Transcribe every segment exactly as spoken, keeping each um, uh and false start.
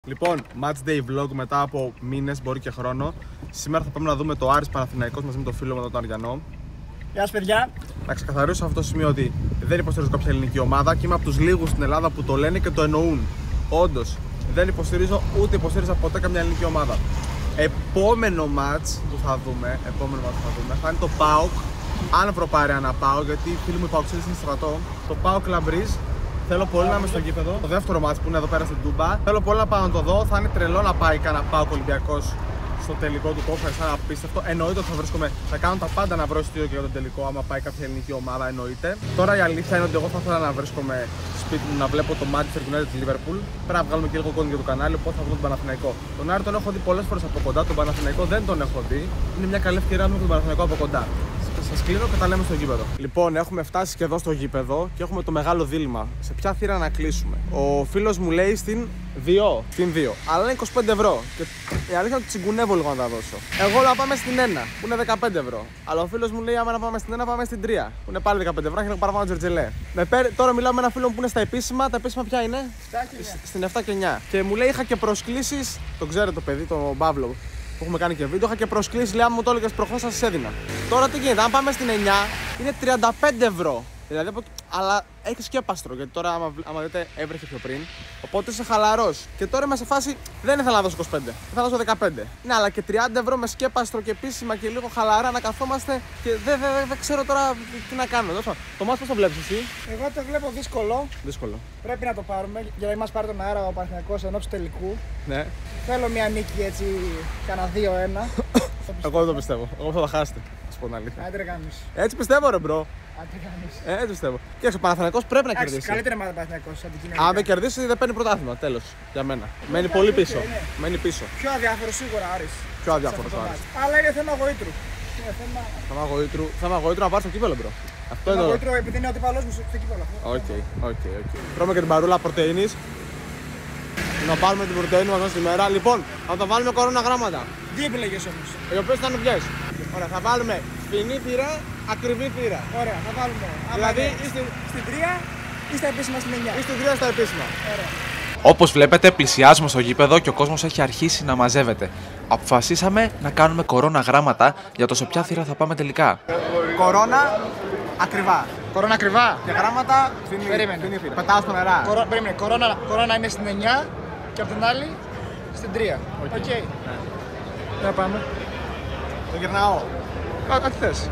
Λοιπόν, match day vlog μετά από μήνες, μπορεί και χρόνο. Σήμερα θα πάμε να δούμε το Άρης Παναθηναϊκός μαζί με τον φίλο μου τον Αριανό. Γεια σας παιδιά. Να ξεκαθαρίσω σε αυτό το σημείο ότι δεν υποστηρίζω κάποια ελληνική ομάδα και είμαι από τους λίγους στην Ελλάδα που το λένε και το εννοούν. Όντως, δεν υποστηρίζω ούτε υποστήριζα ποτέ καμιά ελληνική ομάδα. Επόμενο match που θα δούμε, επόμενο match που θα δούμε θα είναι το ΠΑΟΚ. Αν βρω πάρει ένα ΠΑΟΚ, γιατί οι φίλοι μου οι ΠΑΟΚτσίδες είναι στρατό. Το ΠΑΟΚ Λαμπρίζ. Θέλω πολύ να είμαι στο γήπεδο. Το δεύτερο μάτς που είναι εδώ πέρα στην Τούμπα. Θέλω πολύ να πάω να το δω. Θα είναι τρελό να πάει κανένα ΠΑΟΚ Ολυμπιακός στο τελικό του conference. Θα είναι απίστευτο. Εννοείται ότι θα βρίσκομαι. Θα κάνω τα πάντα να βρω εισιτήριο και για τον τελικό. Άμα πάει κάποια ελληνική ομάδα, εννοείται. Τώρα η αλήθεια είναι ότι εγώ θα ήθελα να βρίσκομαι σπίτι μου να βλέπω το Manchester United τη Liverpool. Πρέπει να βγάλουμε και λίγο κόντ για το κανάλι. Οπότε θα δω τον Παναθηναϊκό. Τον Άρη τον έχω δει πολλές φορές από κοντά. Τον Παναθηναϊκό δεν τον έχω δει. Είναι μια καλή ευκαιρία να δούμε τον Παναθηναϊκό από κοντά. Σας κλείνω και τα λέμε στο γήπεδο. Λοιπόν, έχουμε φτάσει και εδώ στο γήπεδο και έχουμε το μεγάλο δίλημμα. Σε ποια θύρα να κλείσουμε. Ο φίλος μου λέει στην δύο. Στην δύο. Αλλά είναι είκοσι πέντε ευρώ. Και η αλήθεια είναι ότι τσιγκουνεύω λίγο να τα δώσω. Εγώ να πάμε στην ένα που είναι δεκαπέντε ευρώ. Αλλά ο φίλος μου λέει: άμα να πάμε στην ένα, πάμε στην τρία που είναι πάλι δεκαπέντε ευρώ. Έχει παραπάνω τζερτζελέ. Με πέρ... Τώρα μιλάω με ένα φίλο μου που είναι στα επίσημα. Τα επίσημα ποια είναι? Στην επτά και εννιά. Και μου λέει: είχα και προσκλήσεις. Το ξέρετε το παιδί, τον Παύλο. Που έχουμε κάνει και βίντεο, είχα και προσκλήσει, λέει, άμα μου το έλεγες προχθές, θα σας έδινα. Τώρα τι γίνεται, αν πάμε στην εννιά, είναι τριάντα πέντε ευρώ. Δηλαδή, αλλά έχει και παστρο, γιατί τώρα, άμα, άμα δείτε, έβρεχε πιο πριν. Οπότε είσαι χαλαρός. Και τώρα είμαι σε φάση, δεν ήθελα να δώσω είκοσι πέντε, ήθελα να δώσω δεκαπέντε. Ναι, αλλά και τριάντα ευρώ με σκέπαστρο και επίσημα και λίγο χαλαρά να καθόμαστε και δεν δε, δε, δε ξέρω τώρα τι να κάνουμε. Το μάτς πώς το βλέπεις εσύ? Εγώ το βλέπω δύσκολο. Δύσκολο. Πρέπει να το πάρουμε για να μας πάρει τον αέρα ο Παναθηναϊκός ενόψει τελικού. Ναι. Θέλω μια νίκη έτσι, κανένα δύο ένα. Εγώ δεν το πιστεύω. Εγώ θα τα χάσετε. Να σου πω την αλήθεια. Άντε ρε γάμις. Έτσι πιστεύω, ρε μπρο. Άντε γάμις. Ε, έτσι πιστεύω. Και ο Παναθηναϊκός πρέπει να κερδίσει. Καλύτερη ομάδα Παναθηναϊκός αντικειμενικά. Αν δεν κερδίσει, δεν παίρνει πρωτάθλημα. Τέλος. Για μένα. Μένει πολύ πίσω. Μένει πίσω. Πιο αδιάφορο σίγουρα Άρης. Πιο αδιάφορο Άρης. Αλλά είναι θέμα γοήτρου. Είναι θέμα. Θέμα γοήτρου. Θέμα γοήτρου να πάρει το κύπελο, μπρο. Αυτό είναι. Θέμα γοήτρου επειδή είναι ο αντιπαλός μου στο κύπελο. Οκ, οκ, οκ. Τρώμε και την παρούλα πρωτεΐνης. Να πάρουμε την πρωτεΐνη μας στη μέρα. Λοιπόν, θα το βάλουμε κορώνα γράμματα. Τι επιλέγες όμως? Οι οποίες θα είναι ποιες? Ωραία, θα βάλουμε φθηνή θύρα, ακριβή θύρα. Ωραία, θα βάλουμε. Δηλαδή στην, στην τρία ή στα επίσημα στην εννιά. Ή στην τρία στα επίσημα. Ωραία. Όπως βλέπετε, πλησιάζουμε στο γήπεδο και ο κόσμος έχει αρχίσει να μαζεύεται. Αποφασίσαμε να κάνουμε κορώνα γράμματα για το σε ποια θύρα θα πάμε τελικά. Κορώνα ακριβά. Κορώνα ακριβά. Και γράμματα φθηνή. Περίμενε. Θύρα. Πετάω στο νερά. Κορώ... Περίμενε. Κορώνα, κορώνα είναι στην εννιά και από την άλλη στην τρία. Οκ. Okay. Okay. Yeah. Να πάμε. Το γυρνάω. Ό,τι θες.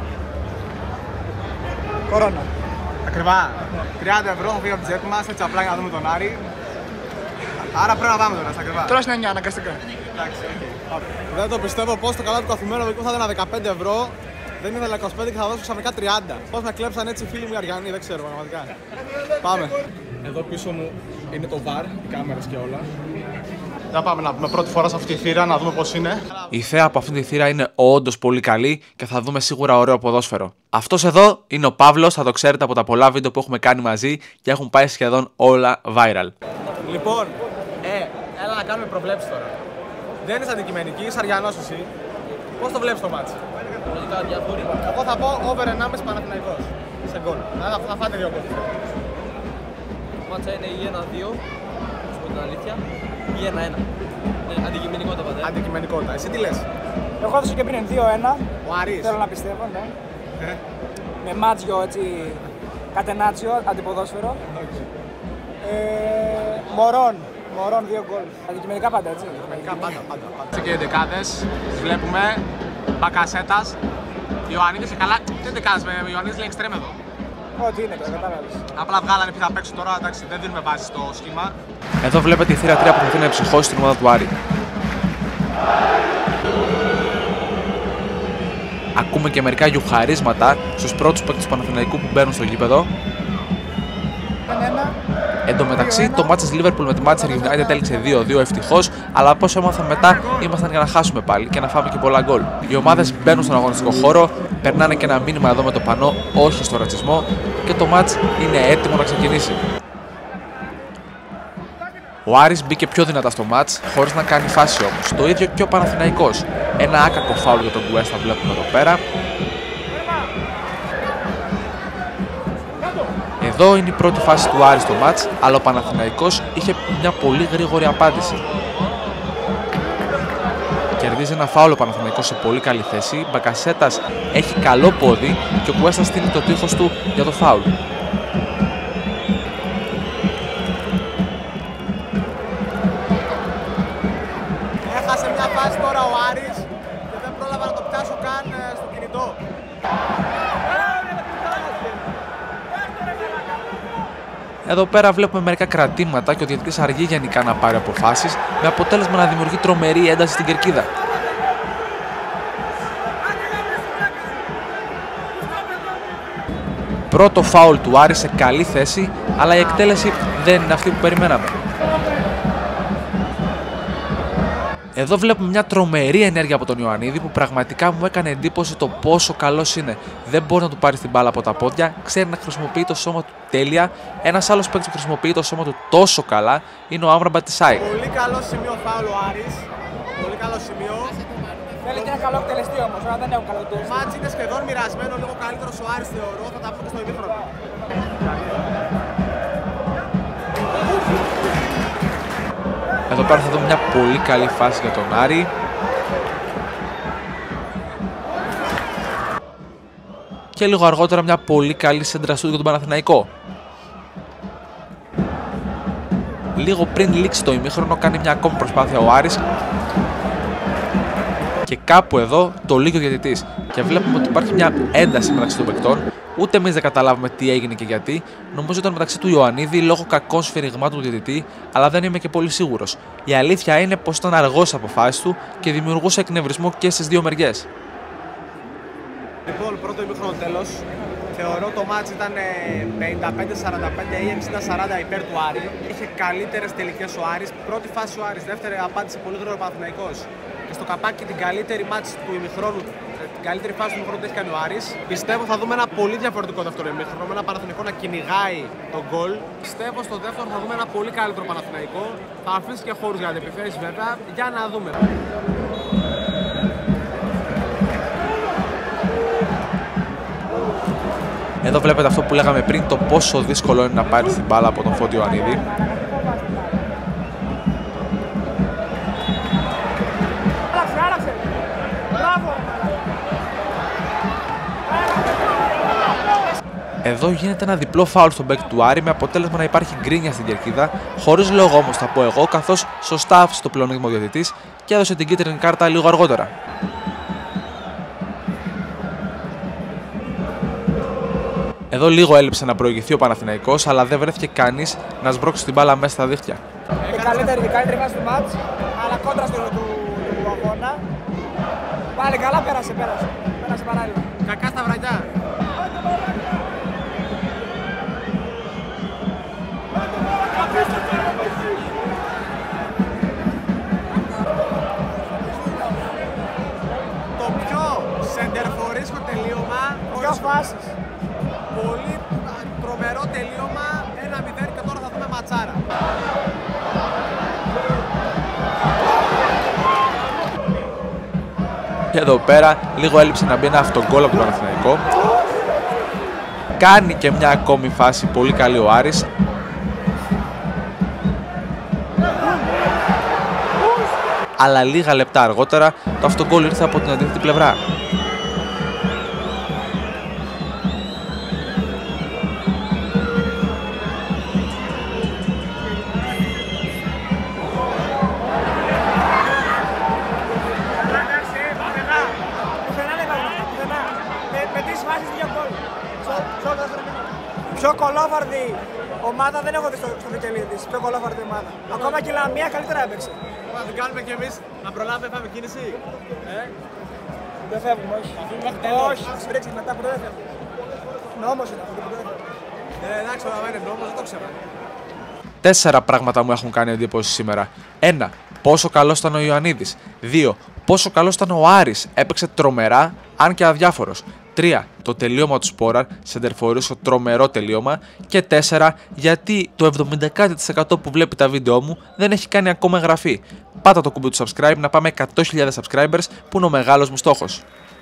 Κορώνα. Ακριβά. τριάντα ευρώ θα φύγει από τη τσέπη μας, έτσι απλά για να δούμε τον Άρη. Άρα πρέπει να πάμε τώρα στα ακριβά. Τώρα στην εννιά αναγκαστικά. Εντάξει, okay. Δεν το πιστεύω πως το καλά του καθουμένου δικό θα έδινα δεκαπέντε ευρώ. Δεν ήθελα είκοσι πέντε και θα δώσω ξαφνικά τριάντα. Πώς με κλέψαν έτσι οι φίλοι μου οι Αριανοί, δεν ξέρω πραγματικά. Πάμε. Εδώ πίσω μου είναι το βαρ, οι κάμερες και όλα. Θα πάμε να πούμε πρώτη φορά σε αυτή τη θύρα να δούμε πώς είναι. Η θέα από αυτή τη θύρα είναι όντως πολύ καλή και θα δούμε σίγουρα ωραίο ποδόσφαιρο. Αυτός εδώ είναι ο Παύλος, θα το ξέρετε από τα πολλά βίντεο που έχουμε κάνει μαζί και έχουν πάει σχεδόν όλα viral. Λοιπόν, ε, έλα να κάνουμε προβλέψεις τώρα. Δεν είσαι αντικειμενική, είσαι Αριανός εσύ. Πώς το βλέπεις το μάτς? Λογικά διάφοροι. Εγώ θα πω over ενάμιση Παναθηναϊκός. Σε γκολ. Θα, θα φάτε δύο γκολ. Το μάτσα είναι ή ένα δύο, να σου πω την αλήθεια, ή ένα ένα. Ναι, αντικειμενικότητα πάντα. Αντικειμενικότητα. Εσύ τι λες? Εγώ έδωσα και πριν δύο ένα. Ο Άρης. Θέλω να πιστεύω, ναι. Ε. Με μάτζιο έτσι, κατενάτσιο, αντιποδόσφαιρο. Okay. Ε, μωρών. Μωρών δύο γκολ. Αντικειμενικά πάντα, έτσι. Αντικειμενικά πάντα, πάντα. πάντα. Και οι δεκάδες, τις βλέπουμε. Μπακασέτας. Ιωαννίδης και καλά. Τι δεκάδες, ο Ιωαννίδης λέει εξτρέμ εδώ. Ό,τι είναι, τώρα κατάλαβες. Απλά βγάλανε ποιοι θα παίξουν τώρα, εντάξει, δεν δίνουμε βάση στο σχήμα. Εδώ βλέπετε η θύρα τρία που θα να ψυχώσει την ομάδα του Άρη. Ακούμε και μερικά γιουχαρίσματα στους πρώτους παίκτες του Παναθηναϊκού που μπαίνουν στο γήπεδο. Εν τω μεταξύ, το μάτς της Liverpool με τη Manchester United έληξε δύο δύο ευτυχώς, αλλά από όσο έμαθα μετά, ήμασταν για να χάσουμε πάλι και να φάμε και πολλά γκολ. Οι ομάδες μπαίνουν στον αγωνιστικό χώρο, περνάνε και ένα μήνυμα εδώ με το πανό όχι στο ρατσισμό και το μάτς είναι έτοιμο να ξεκινήσει. Ο Άρης μπήκε πιο δυνατά στο μάτς, χωρίς να κάνει φάση όμως. Το ίδιο και ο Παναθηναϊκός. Ένα άκακο φάουλ για τον Κουέστα βλέπουμε εδώ πέρα. Εδώ είναι η πρώτη φάση του Άρη στο μάτς, αλλά ο Παναθηναϊκός είχε μια πολύ γρήγορη απάντηση. Κερδίζει ένα φάουλο ο Παναθηναϊκός σε πολύ καλή θέση. Μπακασέτας έχει καλό πόδι και ο Κουέστας στείνει το τείχος του για το φάουλ. Έχασε μια φάση τώρα ο Άρης και δεν πρόλαβα να το πιάσω καν στο κινητό. Εδώ πέρα βλέπουμε μερικά κρατήματα και ο διαιτητής αργεί γενικά να πάρει αποφάσεις, με αποτέλεσμα να δημιουργεί τρομερή ένταση στην κερκίδα. Πρώτο φάουλ του Άρη σε καλή θέση, αλλά η εκτέλεση δεν είναι αυτή που περιμέναμε. Εδώ βλέπουμε μια τρομερή ενέργεια από τον Ιωαννίδη που πραγματικά μου έκανε εντύπωση το πόσο καλός είναι. Δεν μπορεί να του πάρει την μπάλα από τα πόδια, ξέρει να χρησιμοποιεί το σώμα του τέλεια. Ένας άλλος παίκτης που χρησιμοποιεί το σώμα του τόσο καλά είναι ο Άμραμπ Μπατισάη. Πολύ καλό σημείο φάουλ ο Άρης. Πολύ καλό σημείο. Θέλει και ένα καλό εκτελεστή όμως, αλλά δεν έχουν καλό εκτελεστή. Το μάτς είναι σχεδόν μοιρασμένο, λίγο καλύτερος ο Άρης θεωρώ, θα τα πούμε στο ημίχρονο. Εδώ πέρα θα δούμε μια πολύ καλή φάση για τον Άρη. Και λίγο αργότερα μια πολύ καλή σέντρα σούτ για τον Παναθηναϊκό. Λίγο πριν λήξει το ημίχρονο κάνει μια ακόμη προσπάθεια ο Άρης. Και κάπου εδώ το λύγει ο διαιτητής. Και βλέπουμε ότι υπάρχει μια ένταση μεταξύ των παικτών. Ούτε εμείς δεν καταλάβουμε τι έγινε και γιατί. Νομίζω ήταν μεταξύ του Ιωαννίδη λόγω κακών σφυριγμάτων του διαιτητή, αλλά δεν είμαι και πολύ σίγουρος. Η αλήθεια είναι πως ήταν αργός στις αποφάσεις του και δημιουργούσε εκνευρισμό και στις δύο μεριές. Λοιπόν, πρώτο ημίχρονο τέλος. Θεωρώ το μάτς ήταν πενήντα πέντε σαράντα πέντε ή εξήντα σαράντα υπέρ του Άρη. Είχε καλύτερες τελικές ο Άρης. Πρώτη φάση ο Άρης, δεύτερη απάντησε πολύ γρήγορα ο Παναθηναϊκός. Και στο καπάκι την καλύτερη μάτς του ημιχρόνου, την καλύτερη φάση του ημιχρόνου που έχει κάνει ο Άρης. Πιστεύω θα δούμε ένα πολύ διαφορετικό δεύτερο ημίχρονο με ένα Παναθηναϊκό να κυνηγάει τον γκολ. Πιστεύω στο δεύτερο θα δούμε ένα πολύ καλύτερο Παναθηναϊκό. Θα αφήσει και χώρους για αντεπιθέσεις βέβαια. Για να δούμε. Εδώ βλέπετε αυτό που λέγαμε πριν, το πόσο δύσκολο είναι να πάρει την μπάλα από τον Φώτη Ιωαννίδη. Εδώ γίνεται ένα διπλό φάουλ στον παίκτη του Άρη με αποτέλεσμα να υπάρχει γκρίνια στην κερκίδα. Χωρίς λόγο όμως θα πω εγώ, καθώς σωστά άφησε το πλεονέκτημα ο διαιτητής και έδωσε την κίτρινη κάρτα λίγο αργότερα. Εδώ λίγο έλειψε να προηγηθεί ο Παναθηναϊκός, αλλά δεν βρέθηκε κανείς να σμπρώξει την μπάλα μέσα στα δίχτυα. Η καλύτερη, η καλύτερη φάση του μάτς, αλλά κόντρα στο του, του αγώνα. Πάλι καλά, πέρασε, πέρασε. Πέρασε παράλληλα. Κακά στα βραγιά. Το πιο σεντερφορίσκο τελείωμα. Ποιο φάσεις. Πολύ τρομερό τελείωμα, ένα μηδέν και τώρα θα δούμε ματσάρα. Και εδώ πέρα λίγο έλειψε να μπει ένα αυτογκόλ από τον Παναθηναϊκό. Κάνει και μια ακόμη φάση πολύ καλή ο Άρης. Αλλά λίγα λεπτά αργότερα το αυτογκόλ ήρθε από την αντίθετη πλευρά. Πιο κολόφαρδη ομάδα δεν έχω δει στο, στο Βικελίδης. Πιο κολόφαρδη ομάδα. Ακόμα και η Λαμία καλύτερα έπαιξε. Να την κάνουμε κι εμείς, να προλάβουμε, πάμε κίνηση. Ε? Δεν φεύγουμε, όχι. Όχι, στρίξει μετά που δεν φεύγουμε. Νόμος είναι αυτό που δεν φεύγουμε. Ε, εντάξει, όταν είναι νόμος, δεν το ξέρω. Τέσσερα πράγματα μου έχουν κάνει εντύπωση σήμερα. Ένα, πόσο καλός ήταν ο Ιωαννίδης. Δύο, πόσο καλός ήταν ο Άρης. Έπαιξε τρομερά, αν και αδιάφορος. Τρία, το τελείωμα του Σπόραρ, σεντερφορίσκο τρομερό τελείωμα. Και τέσσερα, γιατί το εβδομήντα τοις εκατό που βλέπει τα βίντεο μου δεν έχει κάνει ακόμα εγγραφή. Πάτα το κουμπί του subscribe να πάμε εκατό χιλιάδες subscribers που είναι ο μεγάλος μου στόχος.